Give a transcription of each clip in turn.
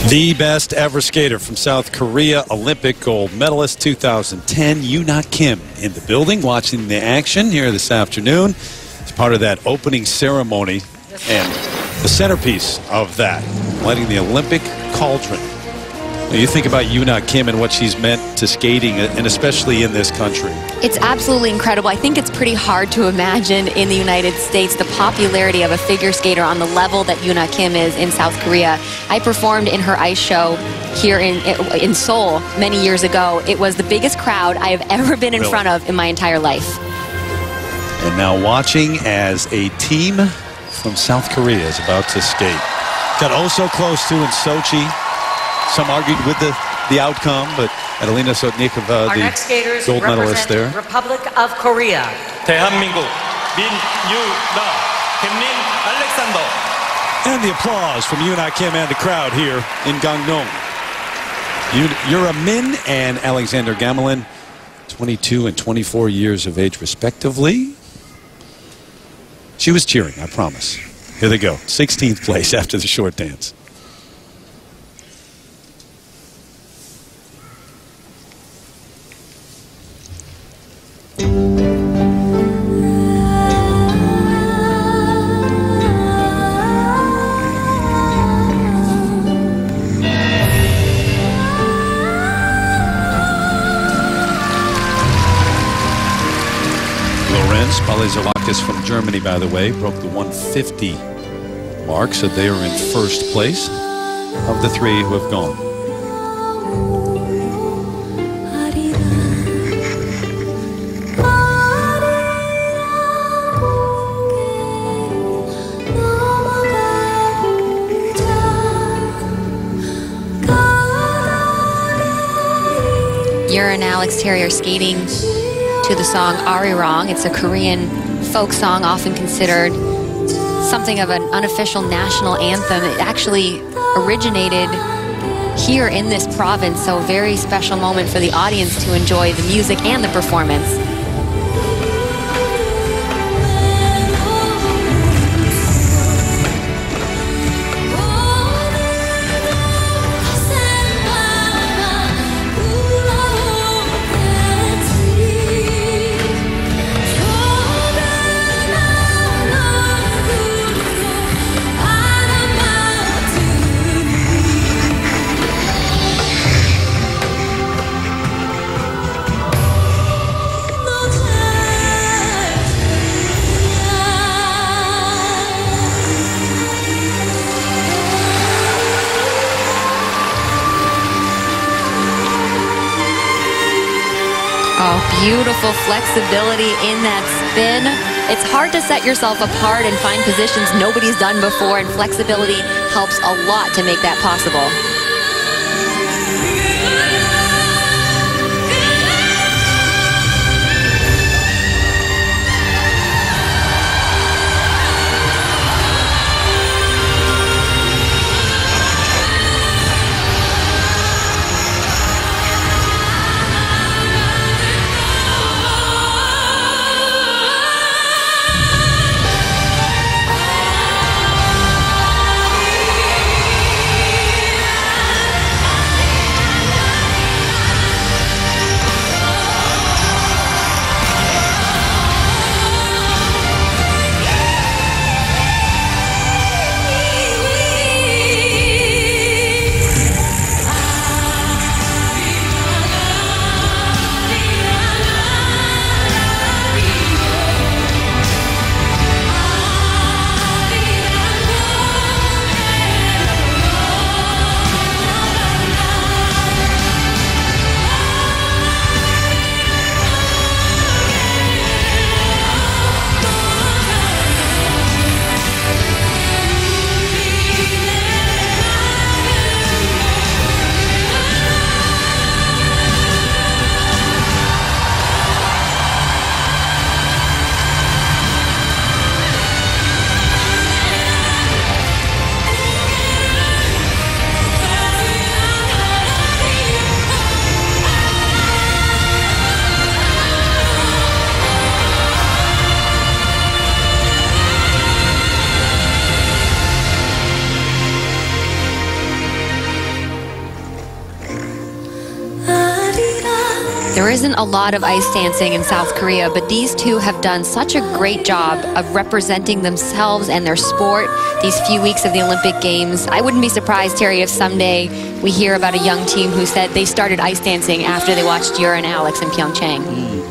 The best ever skater from South Korea, Olympic gold medalist 2010, Yoonah Kim, in the building watching the action here this afternoon. It's part of that opening ceremony and the centerpiece of that, lighting the Olympic cauldron. Now you think about Yoonah Kim and what she's meant to skating, and especially in this country. It's absolutely incredible. I think it's pretty hard to imagine in the United States the popularity of a figure skater on the level that Yoonah Kim is in South Korea. I performed in her ice show here in Seoul many years ago. It was the biggest crowd I have ever been in front of in my entire life. And now watching as a team from South Korea is about to skate. Got oh so close to in Sochi. Some argued with the outcome, but Adelina Sotnikova, the gold medalist there. Republic of Korea. 대한민국 민유나 김민 알렉산더. And the applause from Yoonah Kim and the crowd here in Gangneung. Yura Min and Alexander Gamelin, 22 and 24 years of age respectively. She was cheering, I promise. Here they go. 16th place after the short dance. Palazolakis from Germany, by the way, broke the 150 mark, so they are in first place of the three who have gone. Yura and Alex Terry are skating to the song Arirang. It's a Korean folk song, often considered something of an unofficial national anthem. It actually originated here in this province, so a very special moment for the audience to enjoy the music and the performance. Oh, beautiful flexibility in that spin. It's hard to set yourself apart and find positions nobody's done before, and flexibility helps a lot to make that possible. There isn't a lot of ice dancing in South Korea, but these two have done such a great job of representing themselves and their sport these few weeks of the Olympic Games. I wouldn't be surprised, Terry, if someday we hear about a young team who said they started ice dancing after they watched Yura and Alex in Pyeongchang.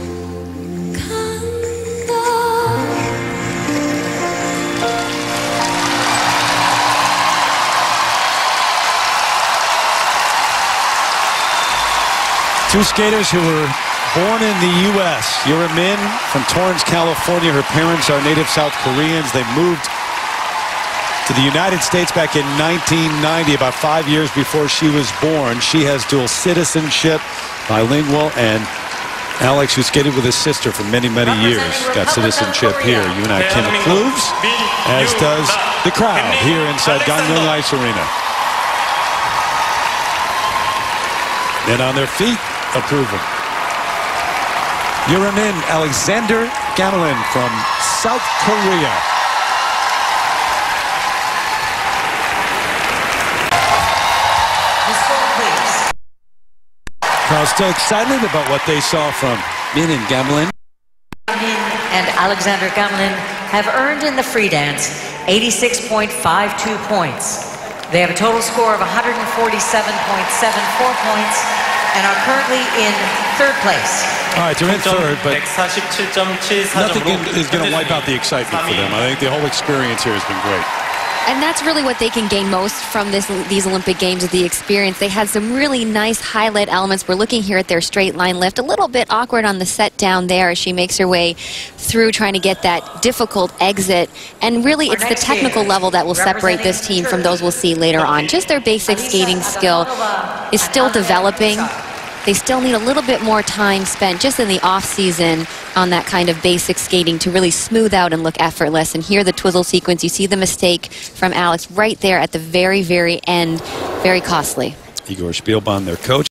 Two skaters who were born in the U.S. Yura Min from Torrance, California. Her parents are native South Koreans. They moved to the United States back in 1990, about 5 years before she was born. She has dual citizenship, bilingual, and Alex, who skated with his sister for many, many years, got citizenship here. Yoon Kim approves, as does the crowd here inside Gamelin Ice Arena. And on their feet, approval. Yura Min, Alexander Gamelin from South Korea. Crowd's still excited about what they saw from Min and Gamelin. Min and Alexander Gamelin have earned in the free dance 86.52 points. They have a total score of 147.74 points and are currently in third place. All right, they're in third, but 147.74. nothing is going to wipe out the excitement for them. I think the whole experience here has been great. And that's really what they can gain most from these Olympic Games, is the experience. They had some really nice highlight elements. We're looking here at their straight line lift. A little bit awkward on the set down there as she makes her way through trying to get that difficult exit. And really, it's the technical level that will separate this team from those we'll see later on. Just their basic skating skill is still developing. They still need a little bit more time spent just in the off-season on that kind of basic skating to really smooth out and look effortless. And here the twizzle sequence, you see the mistake from Alex right there at the very, very end. Very costly. Igor Spielbaum, their coach.